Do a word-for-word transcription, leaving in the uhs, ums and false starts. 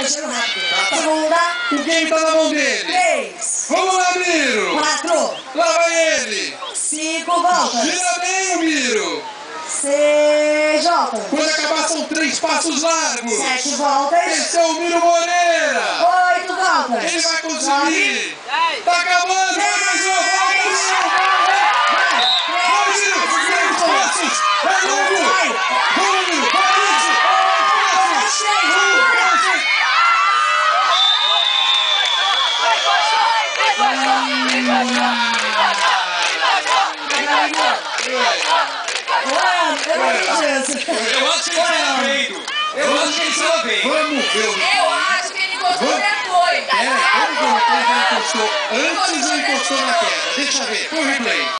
sendo rápido. Segunda. O game tá na mão dele. Três. Vamos lá, Miro. Quatro. Lá vai ele. Cinco voltas. Gira bem o Miro. C J. Quando acabar são três passos largos. Sete voltas. Esse é o Miro Moreira. Oito voltas. Ele vai conseguir. Tá acabando. Vai mais uma volta. Vai. Vai, Miro. Três passos. É longo. Vamos, Miro. Vai isso. Eu acho que ele estava vendo. Eu acho que ele estava vendo. Vamos ver o replay. Eu acho que ele encostou depois. É, vamos ver o replay que ele encostou antes ou encostou na queda. Deixa eu ver. O replay.